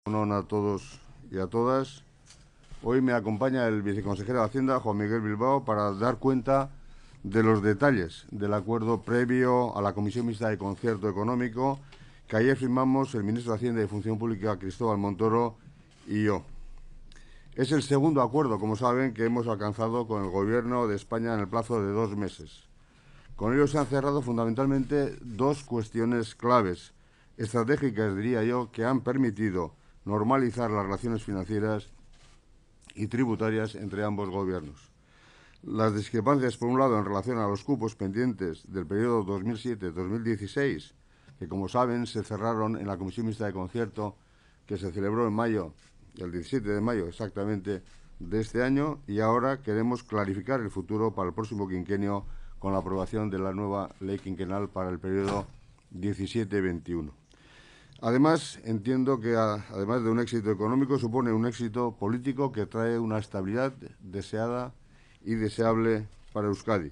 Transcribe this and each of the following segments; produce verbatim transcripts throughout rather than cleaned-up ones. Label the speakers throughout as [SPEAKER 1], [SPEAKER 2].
[SPEAKER 1] Buenas a todos y a todas. Hoy me acompaña el viceconsejero de Hacienda, Juan Miguel Bilbao, para dar cuenta de los detalles del acuerdo previo a la Comisión Mixta de Concierto Económico que ayer firmamos el ministro de Hacienda y Función Pública, Cristóbal Montoro, y yo. Es el segundo acuerdo, como saben, que hemos alcanzado con el Gobierno de España en el plazo de dos meses. Con ello se han cerrado fundamentalmente dos cuestiones claves, estratégicas, diría yo, que han permitido normalizar las relaciones financieras y tributarias entre ambos gobiernos. Las discrepancias, por un lado, en relación a los cupos pendientes del periodo dos mil siete dos mil dieciséis, que, como saben, se cerraron en la Comisión Mixta de Concierto, que se celebró en mayo, el diecisiete de mayo exactamente, de este año, y ahora queremos clarificar el futuro para el próximo quinquenio con la aprobación de la nueva ley quinquenal para el periodo diecisiete veintiuno. Además, entiendo que, además de un éxito económico, supone un éxito político que trae una estabilidad deseada y deseable para Euskadi.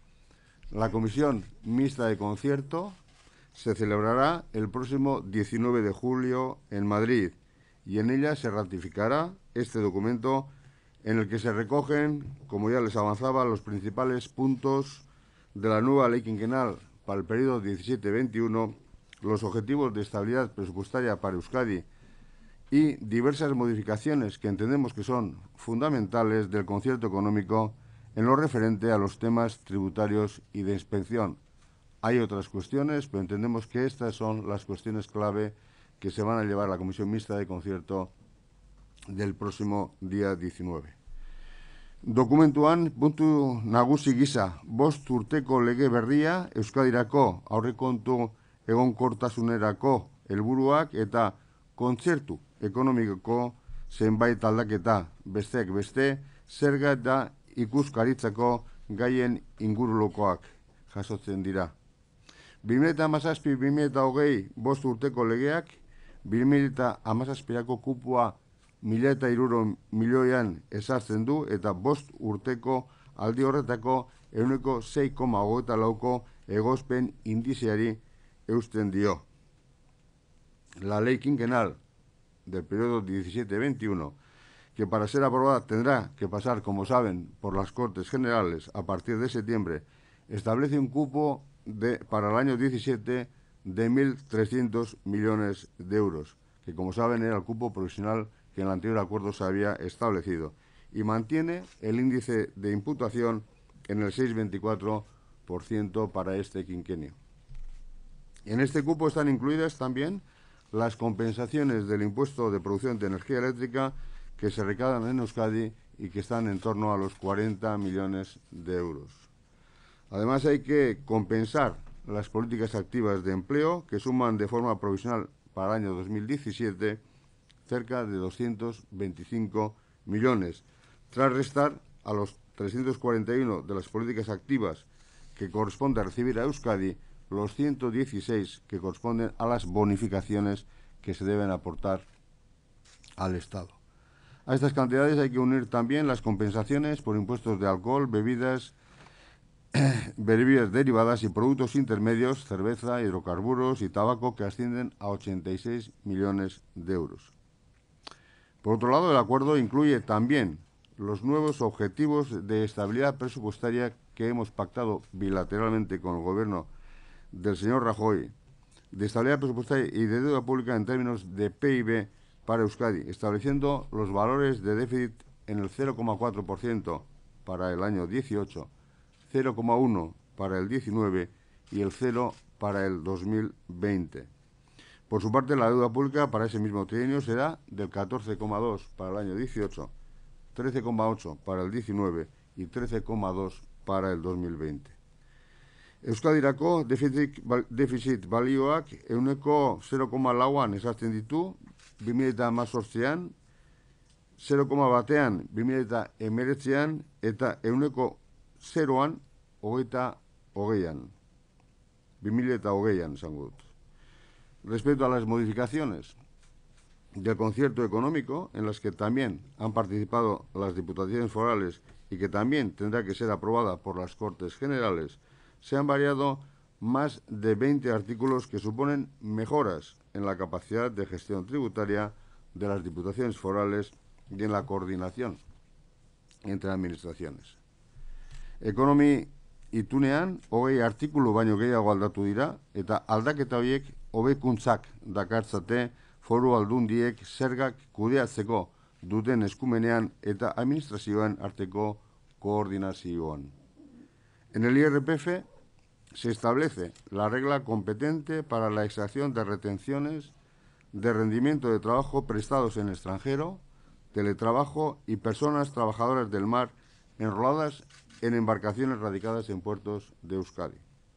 [SPEAKER 1] La Comisión Mixta de Concierto se celebrará el próximo diecinueve de julio en Madrid y en ella se ratificará este documento en el que se recogen, como ya les avanzaba, los principales puntos de la nueva ley quinquenal para el periodo diecisiete veintiuno, los objetivos de estabilidad presupuestaria para Euskadi y diversas modificaciones que entendemos que son fundamentales del concierto económico en lo referente a los temas tributarios y de inspección. Hay otras cuestiones, pero entendemos que estas son las cuestiones clave que se van a llevar a la Comisión Mixta de Concierto del próximo día diecinueve. Dokumentuan puntu nagusi gisa bost urteko lege berria Euskadirako aurrekontu egonkortasunerako helburuak eta kontzertu ekonomikoko zenbait aldaketa, besteak beste, zerga eta ikuskaritzako gaien ingurulokoak jasotzen dira. bi mila hamazazpi bi mila hogei bost urteko legeak bi mila hamazazpirako kupoa mila eta hirurehun milioian ezartzen du eta bost urteko aldi horretako ehuneko sei koma hogeita lauko egospen indizeari eusten dio. La ley quinquenal del periodo diecisiete veintiuno, que para ser aprobada tendrá que pasar, como saben, por las Cortes Generales a partir de septiembre, establece un cupo de, para el año diecisiete de mil trescientos millones de euros, que, como saben, era el cupo provisional que en el anterior acuerdo se había establecido, y mantiene el índice de imputación en el seis coma veinticuatro por ciento para este quinquenio. En este cupo están incluidas también las compensaciones del impuesto de producción de energía eléctrica que se recaudan en Euskadi y que están en torno a los cuarenta millones de euros. Además, hay que compensar las políticas activas de empleo que suman de forma provisional para el año dos mil diecisiete cerca de doscientos veinticinco millones, tras restar a los trescientos cuarenta y uno de las políticas activas que corresponde recibir a Euskadi los ciento dieciséis que corresponden a las bonificaciones que se deben aportar al Estado. A estas cantidades hay que unir también las compensaciones por impuestos de alcohol, bebidas, bebidas derivadas y productos intermedios, cerveza, hidrocarburos y tabaco, que ascienden a ochenta y seis millones de euros. Por otro lado, el acuerdo incluye también los nuevos objetivos de estabilidad presupuestaria que hemos pactado bilateralmente con el Gobierno del señor Rajoy, de estabilidad presupuestaria y de deuda pública en términos de P I B para Euskadi, estableciendo los valores de déficit en el cero coma cuatro por ciento para el año dieciocho, cero coma uno por ciento para el diecinueve y el cero para el dos mil veinte. Por su parte, la deuda pública para ese mismo trienio será del catorce coma dos por ciento para el año dieciocho, trece coma ocho por ciento para el diecinueve y trece coma dos por ciento para el dos mil veinte. Euskadirako deficit, deficit balioak ehuneko zero koma lauan ezartzen ditu bi mila hamazortzian, zero koma batean bi mila hemeretzian eta ehuneko zeroan hogeita hogeian. bi mila hogeian esango dut. Respecto a las modificaciones del concierto económico, en las que también han participado las diputaciones forales y que también tendrá que ser aprobada por las Cortes Generales, se han variado más de veinte artículos que suponen mejoras en la capacidad de gestión tributaria de las diputaciones forales y en la coordinación entre administraciones. Ekonomi itunean hogei artikulu baino gehiago aldatu dira eta aldaketa horiek hobekuntzak dakartzate foru aldundiek zergak kudeatzeko duten eskumenean eta administrazioen arteko coordinación. En el I R P F se establece la regla competente para la extracción de retenciones de rendimiento de trabajo prestados en extranjero, teletrabajo y personas trabajadoras del mar enroladas en embarcaciones radicadas en puertos de Euskadi.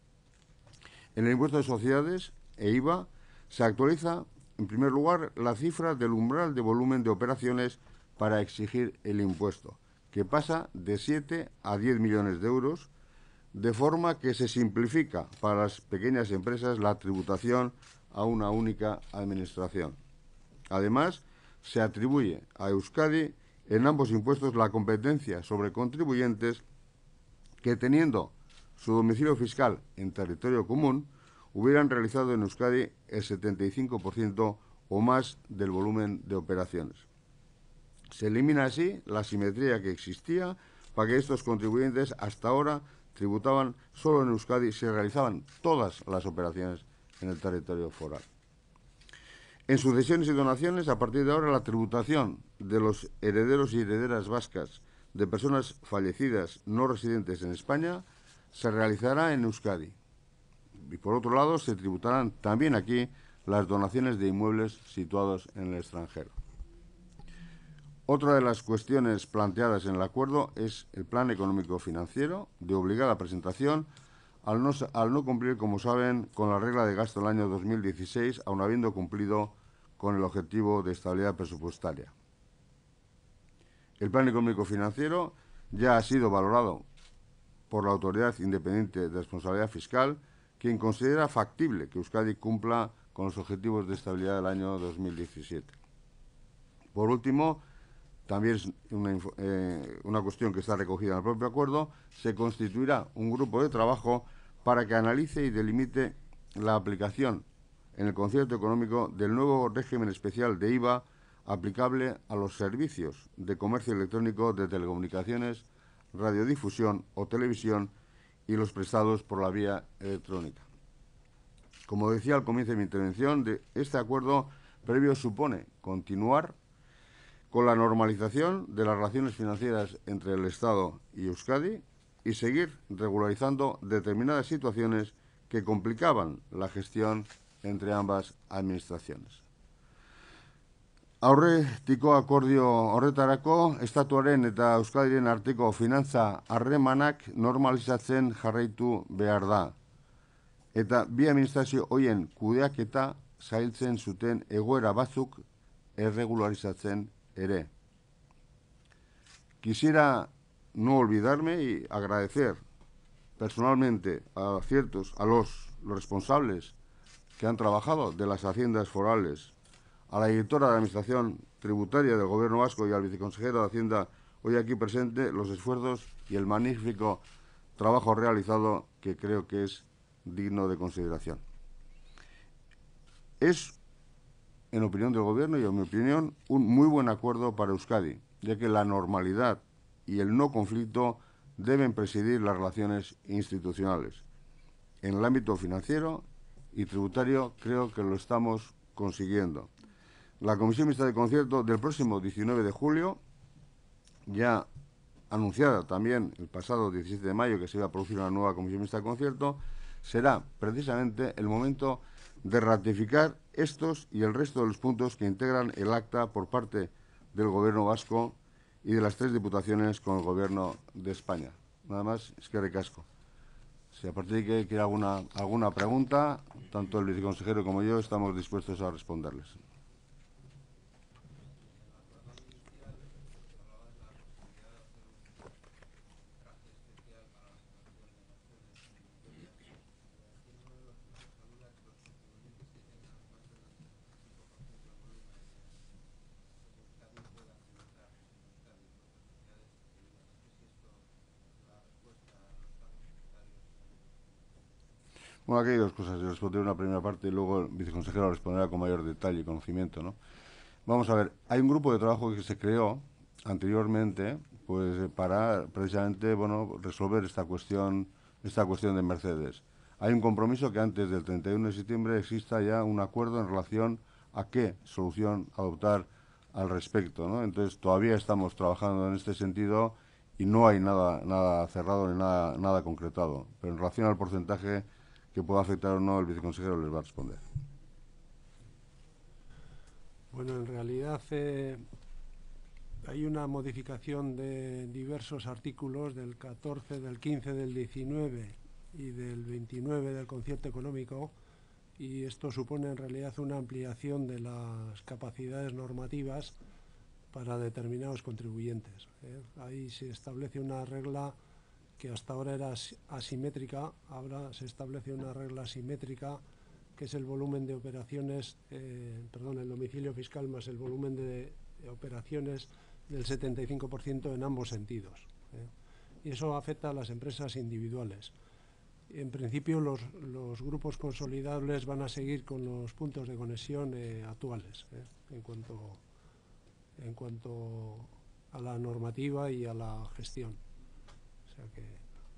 [SPEAKER 1] En el impuesto de sociedades e I V A se actualiza, en primer lugar, la cifra del umbral de volumen de operaciones para exigir el impuesto, que pasa de siete a diez millones de euros, de forma que se simplifica para las pequeñas empresas la tributación a una única administración. Además, se atribuye a Euskadi en ambos impuestos la competencia sobre contribuyentes que, teniendo su domicilio fiscal en territorio común, hubieran realizado en Euskadi el setenta y cinco por ciento o más del volumen de operaciones. Se elimina así la simetría que existía para que estos contribuyentes hasta ahora tributaban solo en Euskadi si realizaban todas las operaciones en el territorio foral. En sucesiones y donaciones, a partir de ahora, la tributación de los herederos y herederas vascas de personas fallecidas no residentes en España se realizará en Euskadi. Y por otro lado, se tributarán también aquí las donaciones de inmuebles situados en el extranjero. Otra de las cuestiones planteadas en el acuerdo es el plan económico financiero de obligada presentación al no, al no cumplir, como saben, con la regla de gasto del año dos mil dieciséis, aun habiendo cumplido con el objetivo de estabilidad presupuestaria. El plan económico financiero ya ha sido valorado por la Autoridad Independiente de Responsabilidad Fiscal, quien considera factible que Euskadi cumpla con los objetivos de estabilidad del año dos mil diecisiete. Por último, también es una, eh, una cuestión que está recogida en el propio acuerdo, se constituirá un grupo de trabajo para que analice y delimite la aplicación en el concierto económico del nuevo régimen especial de I V A aplicable a los servicios de comercio electrónico de telecomunicaciones, radiodifusión o televisión y los prestados por la vía electrónica. Como decía al comienzo de mi intervención, de este acuerdo previo supone continuar con la normalización de las relaciones financieras entre el Estado y Euskadi y seguir regularizando determinadas situaciones que complicaban la gestión entre ambas administraciones. Aurretiko akordio horretarako, Estatuaren eta Euskadiren arteko finantza harremanak normalizatzen jarraitu behar da. Eta bi administrazio horien kudeaketa zailtzen zuten egoera batzuk erregularizatzen ere. Quisiera no olvidarme y agradecer personalmente a ciertos, a los, los responsables que han trabajado de las haciendas forales, a la directora de Administración Tributaria del Gobierno Vasco y al viceconsejero de Hacienda hoy aquí presente, los esfuerzos y el magnífico trabajo realizado que creo que es digno de consideración. Es, en opinión del Gobierno y en mi opinión, un muy buen acuerdo para Euskadi, ya que la normalidad y el no conflicto deben presidir las relaciones institucionales. En el ámbito financiero y tributario creo que lo estamos consiguiendo. La Comisión Mixta de Concierto del próximo diecinueve de julio, ya anunciada también el pasado diecisiete de mayo que se iba a producir una nueva Comisión Mixta de Concierto, será precisamente el momento de ratificar estos y el resto de los puntos que integran el acta por parte del Gobierno vasco y de las tres diputaciones con el Gobierno de España. Nada más, eskerrik asko. Si a partir de que quiera alguna, alguna pregunta, tanto el viceconsejero como yo estamos dispuestos a responderles. Bueno, aquí hay dos cosas. Yo responderé una primera parte y luego el viceconsejero responderá con mayor detalle y conocimiento, ¿no? Vamos a ver, hay un grupo de trabajo que se creó anteriormente, pues eh, para precisamente, bueno, resolver esta cuestión, esta cuestión de Mercedes. Hay un compromiso que antes del treinta y uno de septiembre exista ya un acuerdo en relación a qué solución adoptar al respecto, ¿no? Entonces todavía estamos trabajando en este sentido y no hay nada, nada cerrado ni nada, nada concretado. Pero en relación al porcentaje que pueda afectar o no, el viceconsejero les va a responder.
[SPEAKER 2] Bueno, en realidad eh, hay una modificación de diversos artículos del catorce, del quince, del diecinueve y del veintinueve del concierto económico, y esto supone en realidad una ampliación de las capacidades normativas para determinados contribuyentes. ¿eh? Ahí se establece una regla que hasta ahora era asimétrica, ahora se establece una regla asimétrica, que es el volumen de operaciones, eh, perdón, el domicilio fiscal más el volumen de, de operaciones del setenta y cinco por ciento en ambos sentidos. ¿eh? Y eso afecta a las empresas individuales. En principio, los, los grupos consolidables van a seguir con los puntos de conexión eh, actuales, ¿eh? en cuanto, en cuanto a la normativa y a la gestión. O sea que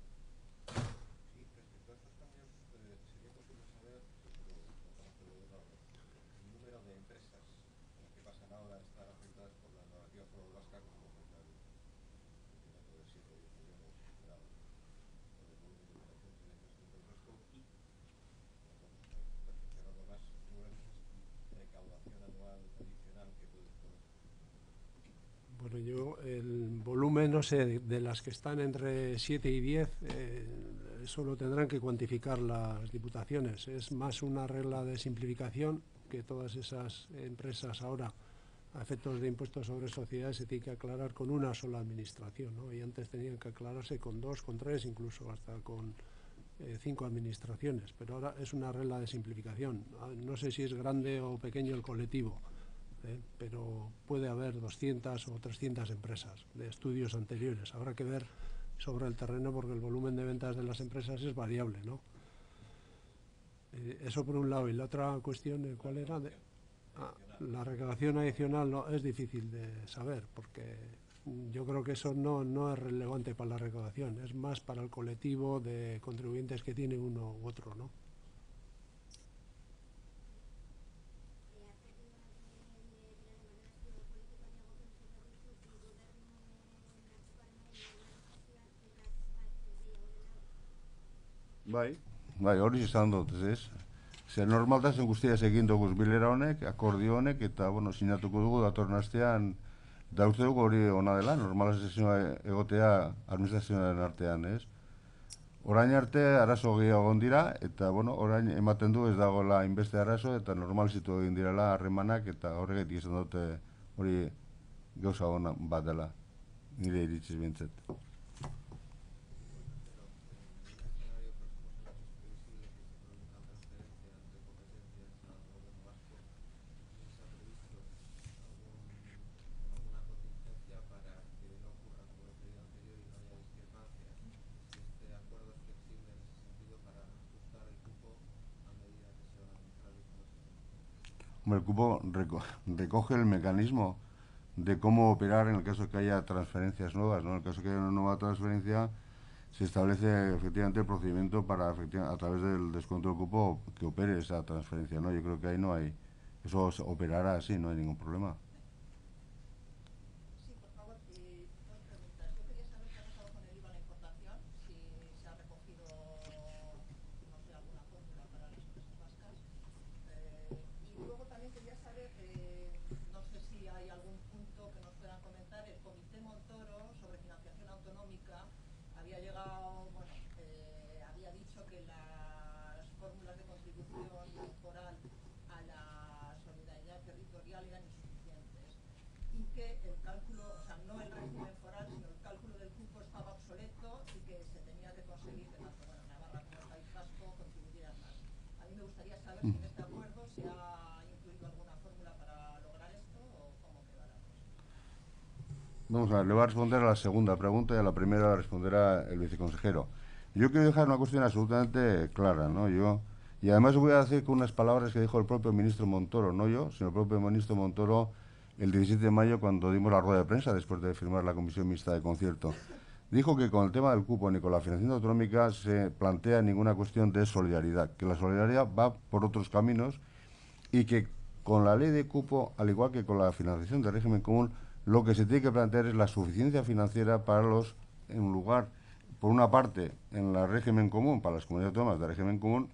[SPEAKER 2] Bueno, yo el volumen, no sé, de, de las que están entre siete y diez, eh, eso lo tendrán que cuantificar las diputaciones. Es más una regla de simplificación, que todas esas empresas ahora, a efectos de impuestos sobre sociedades, se tienen que aclarar con una sola administración, ¿no? Y antes tenían que aclararse con dos, con tres, incluso hasta con eh, cinco administraciones. Pero ahora es una regla de simplificación. No sé si es grande o pequeño el colectivo, ¿eh? pero puede haber doscientas o trescientas empresas de estudios anteriores. Habrá que ver sobre el terreno, porque el volumen de ventas de las empresas es variable, ¿no? Eh, eso por un lado. Y la otra cuestión, ¿cuál era? De, ah, la recaudación adicional no, es difícil de saber, porque yo creo que eso no, no es relevante para la recaudación, es más para el colectivo de contribuyentes que tiene uno u otro, ¿no?
[SPEAKER 1] Bai, bai, hori izan dut, ez? Zer normaltasun guztia egin dugu bilera honek, akordio honek, eta, bueno, sinatuko dugu datorren astean, da uste dugu hori ona dela, normalizazioa egotea administrazioaren artean, ez? Orain arte arazo gehiago egon dira, eta, bueno, orain ematen du ez dagoela inbeste arazo, eta normalizitu egin direla harremanak, eta horregatik izan dute hori gauza ona bat dela, nire iritziz bintzet. El cupo reco recoge el mecanismo de cómo operar en el caso de que haya transferencias nuevas, ¿no? En el caso de que haya una nueva transferencia, se establece efectivamente el procedimiento para, a través del descuento del cupo, que opere esa transferencia, ¿no? Yo creo que ahí no hay, eso operará así, no hay ningún problema. Vamos a ver, le va a responder a la segunda pregunta y a la primera la responderá el viceconsejero. Yo quiero dejar una cuestión absolutamente clara, ¿no? Yo, y además voy a decir con unas palabras que dijo el propio ministro Montoro, no yo, sino el propio ministro Montoro, el diecisiete de mayo cuando dimos la rueda de prensa después de firmar la Comisión Mixta de Concierto. Dijo que con el tema del cupo ni con la financiación autonómica se plantea ninguna cuestión de solidaridad, que la solidaridad va por otros caminos y que con la ley de cupo, al igual que con la financiación del régimen común, lo que se tiene que plantear es la suficiencia financiera para los, en lugar, por una parte, en el régimen común, para las comunidades autónomas del régimen común,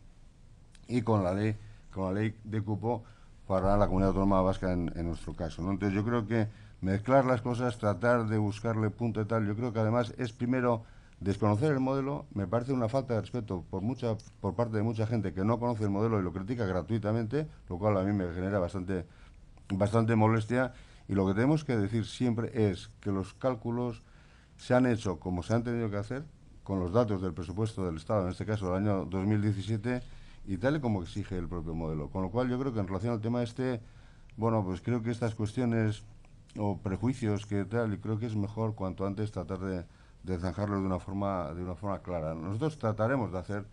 [SPEAKER 1] y con la ley, con la ley de cupo para la comunidad autónoma vasca en, en nuestro caso, ¿no? Entonces yo creo que mezclar las cosas, tratar de buscarle punto y tal, yo creo que además es primero desconocer el modelo, me parece una falta de respeto por mucha por parte de mucha gente que no conoce el modelo y lo critica gratuitamente, lo cual a mí me genera bastante bastante molestia, y lo que tenemos que decir siempre es que los cálculos se han hecho como se han tenido que hacer con los datos del presupuesto del Estado, en este caso del año dos mil diecisiete, y tal y como exige el propio modelo. Con lo cual yo creo que en relación al tema este, bueno, pues creo que estas cuestiones o prejuicios que tal, y creo que es mejor cuanto antes tratar de, de zanjarlo de una forma de una forma clara. Nosotros trataremos de hacer,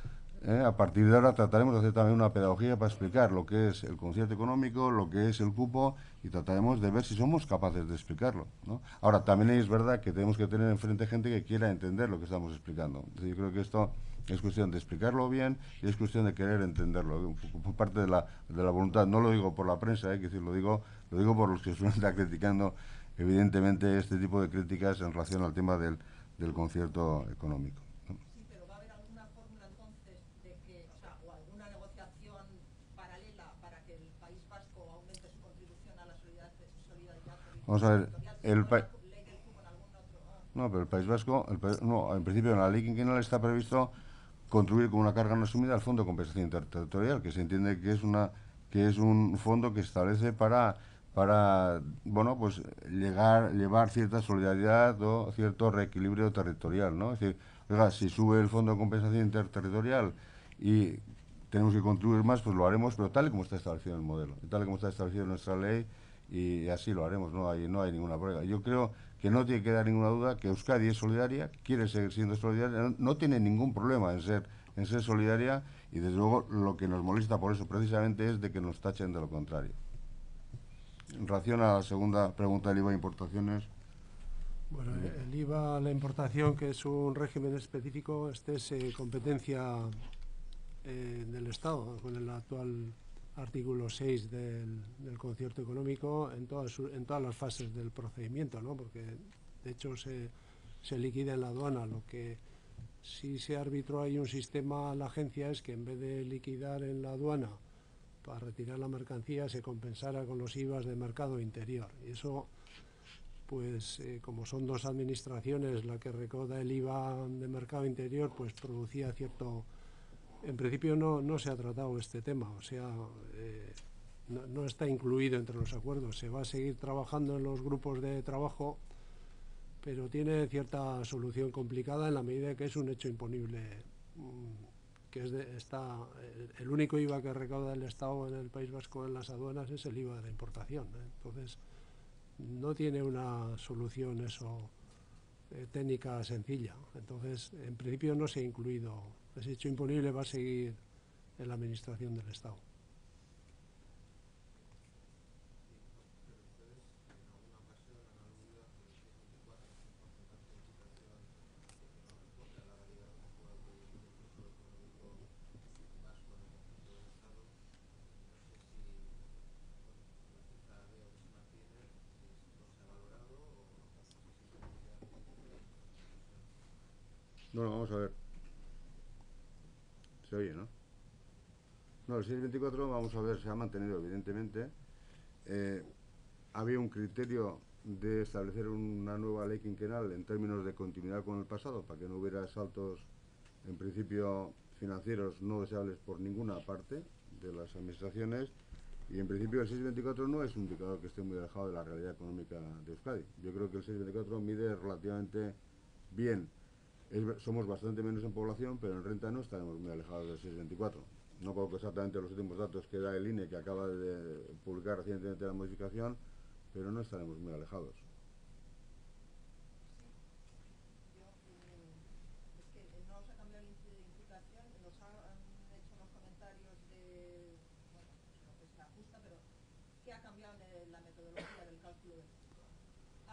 [SPEAKER 1] eh, a partir de ahora trataremos de hacer también una pedagogía para explicar lo que es el concierto económico, lo que es el cupo, y trataremos de ver si somos capaces de explicarlo, ¿no? Ahora, también es verdad que tenemos que tener enfrente gente que quiera entender lo que estamos explicando. Entonces, yo creo que esto es cuestión de explicarlo bien y es cuestión de querer entenderlo, por parte de la, de la voluntad. No lo digo por la prensa, eh, que decir, lo digo, lo digo por los que suelen estar criticando, evidentemente, este tipo de críticas en relación al tema del, del concierto económico, ¿no?
[SPEAKER 3] Sí, pero va a haber alguna fórmula entonces de que, o sea, o alguna negociación paralela para que el País Vasco aumente su contribución a la solidaridad, solidaridad
[SPEAKER 1] Vamos a ver, el país.
[SPEAKER 3] ley del cupo en algún otro. Ah.
[SPEAKER 1] No, pero el País Vasco, el pa no, en principio en la ley quinquenal está previsto contribuir con una carga no asumida al Fondo de Compensación Interterritorial, que se entiende que es una que es un fondo que establece para para bueno, pues llegar llevar cierta solidaridad o cierto reequilibrio territorial, ¿no? Es decir, oiga, si sube el Fondo de Compensación Interterritorial y tenemos que contribuir más, pues lo haremos, pero tal y como está establecido en el modelo, tal y como está establecido en nuestra ley, y así lo haremos, no hay no hay ninguna prueba. Yo creo que no tiene que dar ninguna duda que Euskadi es solidaria, quiere seguir siendo solidaria, no, no tiene ningún problema en ser en ser solidaria, y desde luego lo que nos molesta por eso precisamente es de que nos tachen de lo contrario. En relación a la segunda pregunta del I V A de importaciones.
[SPEAKER 2] Bueno, el I V A a la importación, que es un régimen específico, este es eh, competencia eh, del Estado, con el actual artículo seis del, del concierto económico en todas, su, en todas las fases del procedimiento, ¿no? Porque de hecho se, se liquida en la aduana. Lo que sí se arbitró ahí un sistema a la agencia es que en vez de liquidar en la aduana para retirar la mercancía se compensara con los I V As de mercado interior. Y eso, pues eh, como son dos administraciones la que recauda el I V A de mercado interior, pues producía cierto... En principio no, no se ha tratado este tema, o sea, eh, no, no está incluido entre los acuerdos. Se va a seguir trabajando en los grupos de trabajo, pero tiene cierta solución complicada en la medida que es un hecho imponible, que es de, está, el, el único I V A que recauda el Estado en el País Vasco en las aduanas es el I V A de importación, ¿eh? Entonces no tiene una solución eso eh, técnica sencilla. Entonces, en principio no se ha incluido. Ese hecho imponible va a seguir en la administración del Estado.
[SPEAKER 1] Bueno, vamos a ver. Se oye, ¿no? No, el seiscientos veinticuatro, vamos a ver, se ha mantenido, evidentemente. Eh, había un criterio de establecer una nueva ley quinquenal en términos de continuidad con el pasado, para que no hubiera saltos, en principio, financieros no deseables por ninguna parte de las administraciones. Y en principio el seiscientos veinticuatro no es un indicador que esté muy alejado de la realidad económica de Euskadi. Yo creo que el seiscientos veinticuatro mide relativamente bien. Es, somos bastante menos en población, pero en renta no estaremos muy alejados del seiscientos veinticuatro. No conozco exactamente los últimos datos que da el I N E, que acaba de publicar recientemente la modificación, pero no estaremos muy alejados.
[SPEAKER 3] ¿Qué ha cambiado en la metodología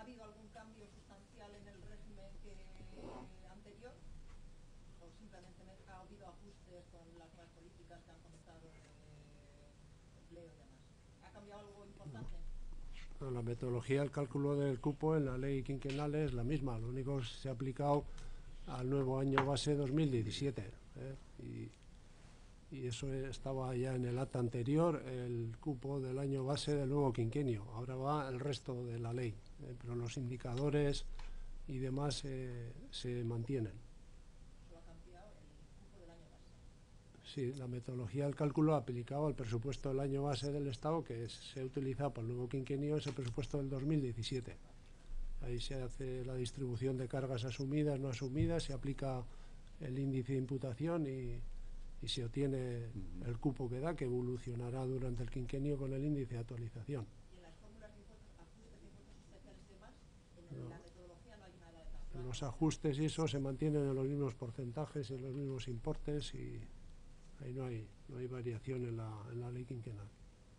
[SPEAKER 3] habido algún cambio sustancial en el régimen que anterior? ¿O simplemente ha habido ajustes con las nuevas políticas que han comenzado de empleo y demás? ¿Ha cambiado algo importante?
[SPEAKER 2] No, la metodología del cálculo del cupo en la ley quinquenal es la misma, lo único que se ha aplicado al nuevo año base dos mil diecisiete, ¿eh? y, y eso estaba ya en el acta anterior, el cupo del año base del nuevo quinquenio. Ahora va el resto de la ley, ¿eh? Pero los indicadores y demás eh, se mantienen.
[SPEAKER 3] ¿Solo ha cambiado el cupo del año base?
[SPEAKER 2] Sí, la metodología del cálculo aplicado al presupuesto del año base del Estado, que es, se utiliza para el nuevo quinquenio, es el presupuesto del dos mil diecisiete. Ahí se hace la distribución de cargas asumidas, no asumidas, se aplica el índice de imputación y, y se obtiene el cupo que da, que evolucionará durante el quinquenio con el índice de actualización.
[SPEAKER 3] ¿Y en las fórmulas de impuestos, ajustes de impuestos especiales y demás, en
[SPEAKER 2] No.
[SPEAKER 3] la metodología no hay nada de cambio?
[SPEAKER 2] Los ajustes y eso se mantienen en los mismos porcentajes y en los mismos importes y ahí no hay, no hay variación en la, en la ley quinquenal.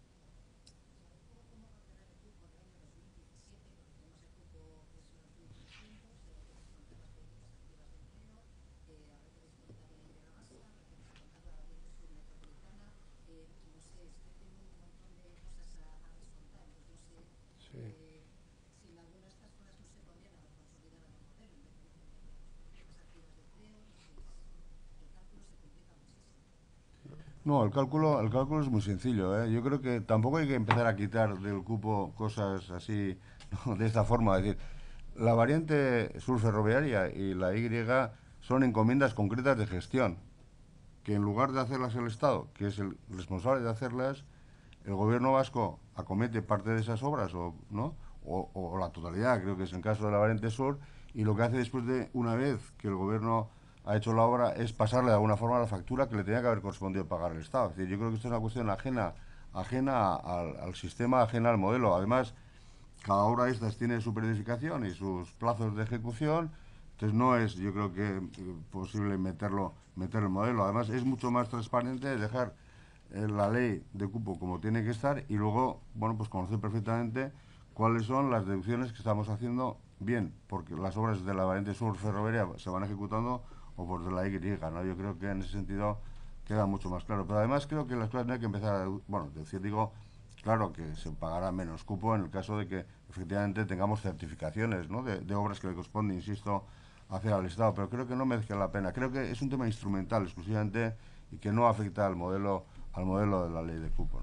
[SPEAKER 1] No, el cálculo, el cálculo es muy sencillo, ¿eh? Yo creo que tampoco hay que empezar a quitar del cupo cosas así, ¿no? De esta forma. Es decir, la variante sur ferroviaria y la Y son encomiendas concretas de gestión, que en lugar de hacerlas el Estado, que es el responsable de hacerlas, el gobierno vasco acomete parte de esas obras, o, ¿no? O, o la totalidad, creo que es el caso de la variante sur, y lo que hace después de una vez que el gobierno ha hecho la obra es pasarle de alguna forma la factura que le tenía que haber correspondido pagar el Estado. Es decir, yo creo que esto es una cuestión ajena, ajena al, al sistema, ajena al modelo. Además, cada obra de estas tiene su periodificación y sus plazos de ejecución, entonces no es, yo creo que eh, posible meterlo, meter el modelo. Además, es mucho más transparente dejar eh, la ley de cupo como tiene que estar y luego, bueno, pues conocer perfectamente cuáles son las deducciones que estamos haciendo bien, porque las obras de la variante sur ferroviaria se van ejecutando o por de la Y, ¿no? Yo creo que en ese sentido queda mucho más claro. Pero además creo que las cosas no hay que empezar a, bueno, decir, digo, claro que se pagará menos cupo en el caso de que efectivamente tengamos certificaciones, ¿no? de, de obras que le corresponde, insisto, hacer al Estado, pero creo que no merece la pena. Creo que es un tema instrumental exclusivamente y que no afecta al modelo, al modelo de la ley de cupo, ¿no?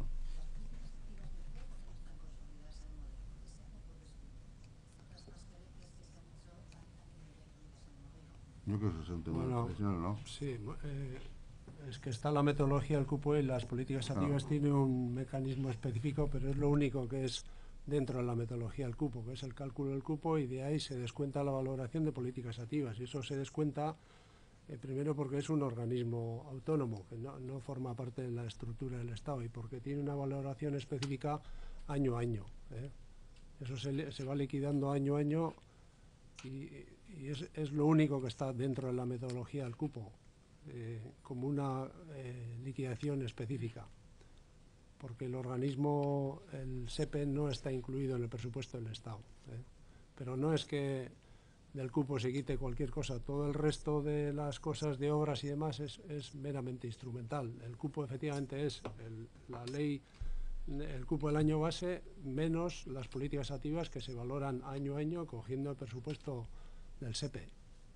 [SPEAKER 1] Yo creo que eso es un tema
[SPEAKER 2] Bueno,
[SPEAKER 1] profesional, ¿no?
[SPEAKER 2] Sí, eh, es que está la metodología del cupo y las políticas activas
[SPEAKER 1] Claro.
[SPEAKER 2] tienen un mecanismo específico, pero es lo único que es dentro de la metodología del cupo, que es el cálculo del cupo, y de ahí se descuenta la valoración de políticas activas. Y eso se descuenta eh, primero porque es un organismo autónomo, que no, no forma parte de la estructura del Estado, y porque tiene una valoración específica año a año, ¿eh? Eso se, se va liquidando año a año y, y es, es lo único que está dentro de la metodología del cupo, eh, como una eh, liquidación específica, porque el organismo, el S E P E, no está incluido en el presupuesto del Estado, ¿eh? Pero no es que del cupo se quite cualquier cosa, todo el resto de las cosas de obras y demás es, es meramente instrumental. El cupo efectivamente es el, la ley, el cupo del año base menos las políticas activas que se valoran año a año cogiendo el presupuesto del S E P E.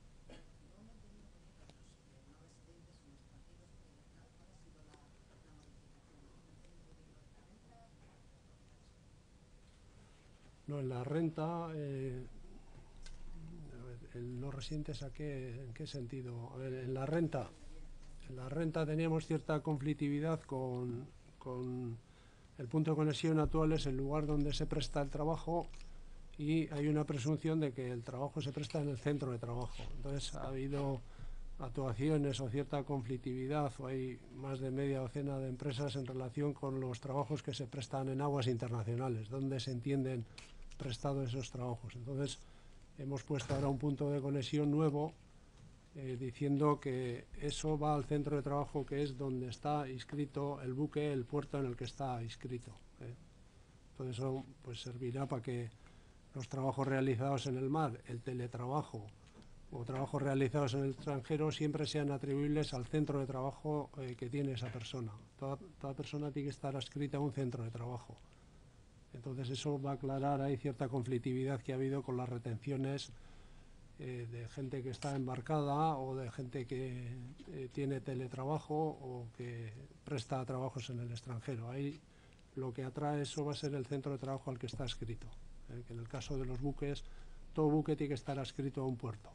[SPEAKER 2] No, en la renta, eh, a ver, el no residentes, ¿a qué, ¿en qué sentido? A ver, en la renta, en la renta teníamos cierta conflictividad con, con el punto de conexión actual, es el lugar donde se presta el trabajo, y hay una presunción de que el trabajo se presta en el centro de trabajo. Entonces ha habido actuaciones o cierta conflictividad, o hay más de media docena de empresas en relación con los trabajos que se prestan en aguas internacionales, donde se entienden prestados esos trabajos. Entonces hemos puesto ahora un punto de conexión nuevo, eh, diciendo que eso va al centro de trabajo, que es donde está inscrito el buque, el puerto en el que está inscrito, ¿eh? Entonces eso pues servirá para que los trabajos realizados en el mar, el teletrabajo o trabajos realizados en el extranjero siempre sean atribuibles al centro de trabajo eh, que tiene esa persona. Toda, toda persona tiene que estar adscrita a un centro de trabajo. Entonces eso va a aclarar, hay cierta conflictividad que ha habido con las retenciones eh, de gente que está embarcada o de gente que eh, tiene teletrabajo o que presta trabajos en el extranjero. Ahí lo que atrae eso va a ser el centro de trabajo al que está adscrito. Eh, que en el caso de los buques, todo buque tiene que estar adscrito a un puerto.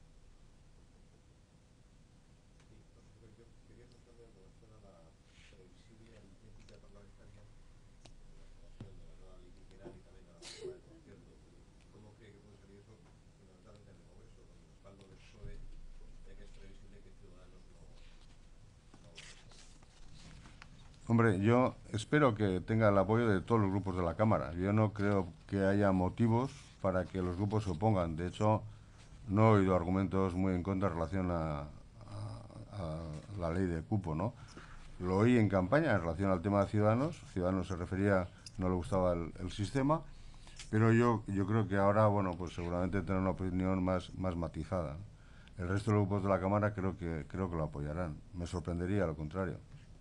[SPEAKER 1] Hombre, yo espero que tenga el apoyo de todos los grupos de la Cámara. Yo no creo que haya motivos para que los grupos se opongan. De hecho, no he oído argumentos muy en contra en relación a, a, a la ley de cupo, ¿no? Lo oí en campaña en relación al tema de Ciudadanos. Ciudadanos se refería, no le gustaba el, el sistema, pero yo, yo creo que ahora, bueno, pues seguramente tendrá una opinión más, más matizada. El resto de los grupos de la Cámara creo que, creo que lo apoyarán. Me sorprendería lo contrario.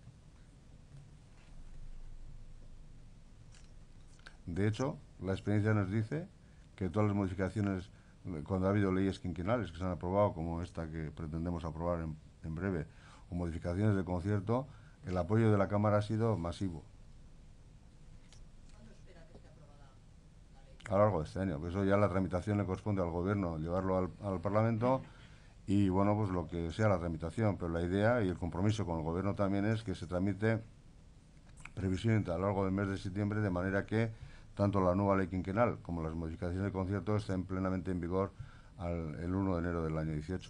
[SPEAKER 1] De hecho, la experiencia nos dice que todas las modificaciones, cuando ha habido leyes quinquenales que se han aprobado, como esta que pretendemos aprobar en, en breve, o modificaciones de concierto, el apoyo de la Cámara ha sido masivo.
[SPEAKER 3] ¿Cuándo espera que esté aprobada la ley?
[SPEAKER 1] A lo largo de este año, que eso ya la tramitación le corresponde al Gobierno, llevarlo al, al Parlamento y, bueno, pues lo que sea la tramitación, pero la idea y el compromiso con el Gobierno también es que se tramite previsiblemente a lo largo del mes de septiembre, de manera que tanto la nueva ley quinquenal como las modificaciones de concierto estén plenamente en vigor al, el uno de enero del año dieciocho.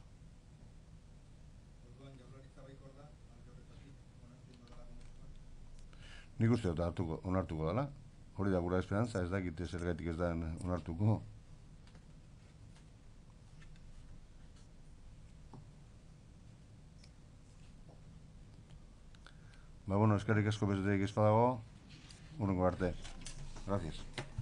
[SPEAKER 1] Nik uste dut hartuko, onartuko dela. Hori da gura esperantza, ez dakit zergatik ez da onartuko. Ba, bueno, eskerrik asko besterik ez badago, hurrengo arte. Gracias.